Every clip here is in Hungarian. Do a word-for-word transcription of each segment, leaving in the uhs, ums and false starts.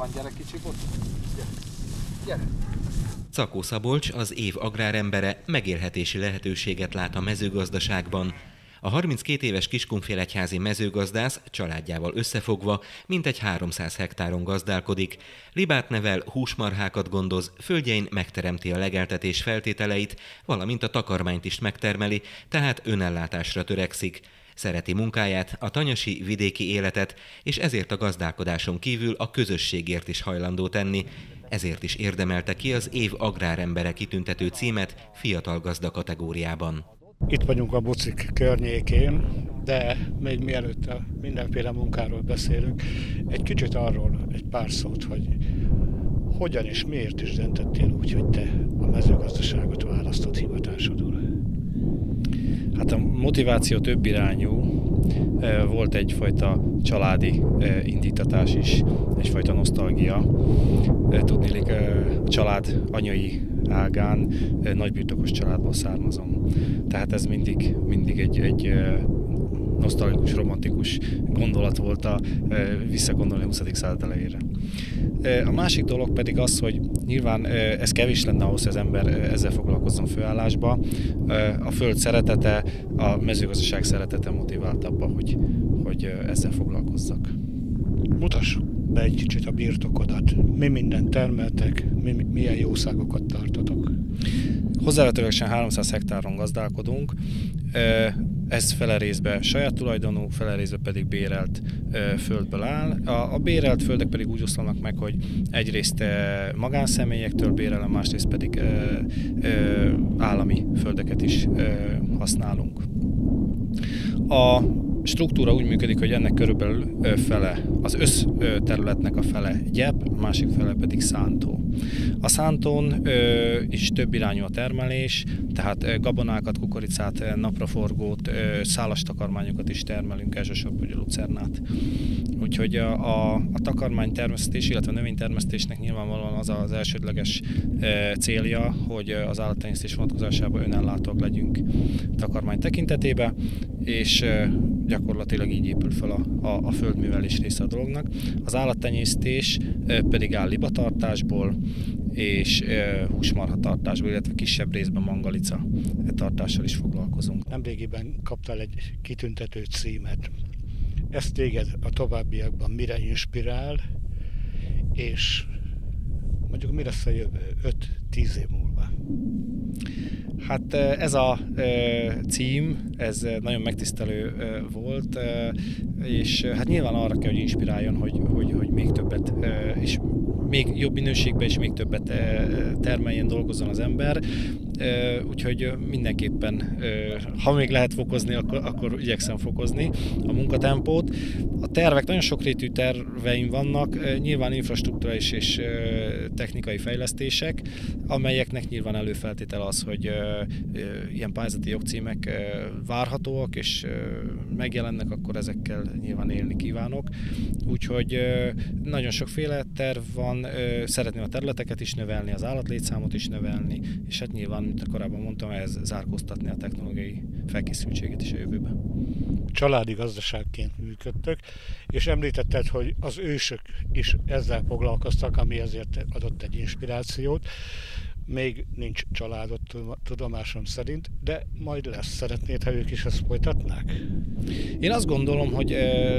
gyere kicsi bot. Gyere. Gyere. Czakó Szabolcs, az év agrárembere, megélhetési lehetőséget lát a mezőgazdaságban. A harminckét éves kiskunfélegyházi mezőgazdász családjával összefogva mintegy háromszáz hektáron gazdálkodik. Libát nevel, húsmarhákat gondoz, földjein megteremti a legeltetés feltételeit, valamint a takarmányt is megtermeli, tehát önellátásra törekszik. Szereti munkáját, a tanyasi vidéki életet, és ezért a gazdálkodáson kívül a közösségért is hajlandó tenni. Ezért is érdemelte ki az év agrárembere kitüntető címet fiatal gazda kategóriában. Itt vagyunk a Bucik környékén, de még mielőtt a mindenféle munkáról beszélünk, egy kicsit arról egy pár szót, hogy hogyan és miért is döntöttél úgy, hogy te a mezőgazdaságot választod hivatásodul? Hát a motiváció több irányú. Volt egyfajta családi indítatás is, egyfajta nosztalgia. Tudniillik, a család anyai ágán nagybirtokos családból származom. Tehát ez mindig, mindig egy, egy nosztalgikus, romantikus gondolat volt a visszagondolni a huszadik század elejére. A másik dolog pedig az, hogy nyilván ez kevés lenne ahhoz, hogy az ember ezzel foglalkozzon főállásba. A föld szeretete, a mezőgazdaság szeretete motivált abba, hogy, hogy ezzel foglalkozzak. Mutassuk be egy kicsit a birtokodat. Mi mindent termeltek, mi, milyen jószágokat tartotok? Hozzávetőlegesen háromszáz hektáron gazdálkodunk. Ez fele részben saját tulajdonú, fele részben pedig bérelt földből áll. A, a bérelt földek pedig úgy oszlanak meg, hogy egyrészt magánszemélyektől bérelem, másrészt pedig állami földeket is használunk. A struktúra úgy működik, hogy ennek körülbelül fele, az összterületnek a fele gyep, a másik fele pedig szántó. A szántón ö, is több irányú a termelés, tehát gabonákat, kukoricát, napraforgót, ö, szálas takarmányokat is termelünk, elsősorban ugye lucernát. Úgyhogy a, a, a takarmánytermesztés, illetve a növénytermesztésnek nyilvánvalóan az az elsődleges ö, célja, hogy az állattenyésztés vonatkozásában önellátóak legyünk takarmány tekintetében, és ö, gyakorlatilag így épül fel a, a, a földművelés része a dolognak. Az állattenyésztés ö, pedig áll libatartásból, és e, húsmarhatartásból, illetve kisebb részben mangalica tartással is foglalkozunk. Nemrégiben kaptál egy kitüntető címet. Ez téged a továbbiakban mire inspirál, és mondjuk mi lesz a jövő öt-tíz év múlva? Hát ez a cím, ez nagyon megtisztelő volt, és hát nyilván arra kell, hogy inspiráljon, hogy, hogy, hogy még többet, és még jobb minőségben és még többet termeljen, dolgozzon az ember. Úgyhogy mindenképpen, ha még lehet fokozni, akkor, akkor igyekszem fokozni a munkatempót. A tervek, nagyon sokrétű terveim vannak, nyilván infrastruktúra és, és technikai fejlesztések, amelyeknek nyilván előfeltétel az, hogy ilyen pályázati jogcímek várhatóak és megjelennek, akkor ezekkel nyilván élni kívánok. Úgyhogy nagyon sokféle terv van, szeretném a területeket is növelni, az állatlétszámot is növelni, és hát nyilván, mint korábban mondtam, ez zárkóztatni a technológiai felkészültséget is a jövőben. Családi gazdaságként működtök, és említetted, hogy az ősök is ezzel foglalkoztak, ami ezért adott egy inspirációt. Még nincs családot tudomásom szerint, de majd lesz. Szeretnéd, ha ők is ezt folytatnák? Én azt gondolom, hogy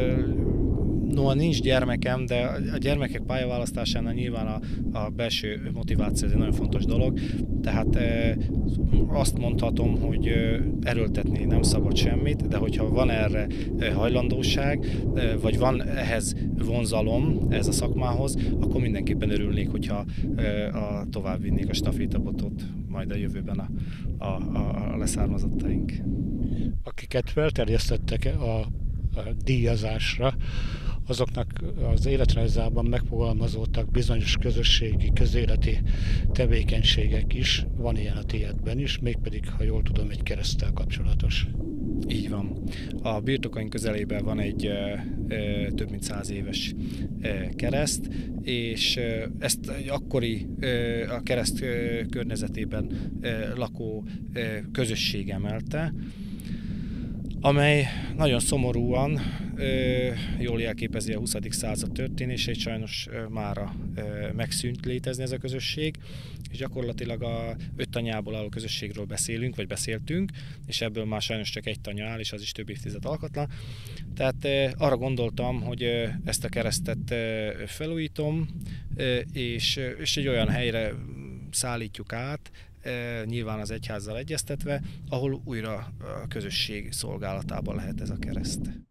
noha nincs gyermekem, de a gyermekek pályaválasztásánál nyilván a, a belső motiváció egy nagyon fontos dolog. Tehát e, azt mondhatom, hogy erőltetni nem szabad semmit, de hogyha van erre hajlandóság, vagy van ehhez vonzalom, ez a szakmához, akkor mindenképpen örülnék, hogyha a, tovább vinnék a stafétabotot majd a jövőben a, a, a, a leszármazottaink. Akiket felterjesztettek a, a díjazásra, azoknak az életrajzában megfogalmazódtak bizonyos közösségi, közéleti tevékenységek is, van ilyen a tiédben is, mégpedig, ha jól tudom, egy kereszttel kapcsolatos. Így van. A birtokaink közelében van egy e, e, több mint száz éves e, kereszt, és e, ezt egy akkori e, a kereszt e, környezetében e, lakó e, közösség emelte. amely nagyon szomorúan ö, jól jelképezi a huszadik század történését, sajnos ö, mára ö, megszűnt létezni ez a közösség, és gyakorlatilag a öt tanyából álló közösségről beszélünk, vagy beszéltünk, és ebből már sajnos csak egy tanya áll, és az is több évtized alkatlan. Tehát ö, arra gondoltam, hogy ö, ezt a keresztet ö, felújítom, ö, és, és egy olyan helyre szállítjuk át, nyilván az egyházzal egyeztetve, ahol újra a közösség szolgálatában lehet ez a kereszt.